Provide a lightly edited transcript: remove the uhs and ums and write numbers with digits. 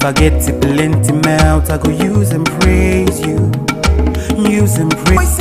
I get plenty mouth, I go use and praise you. Use and praise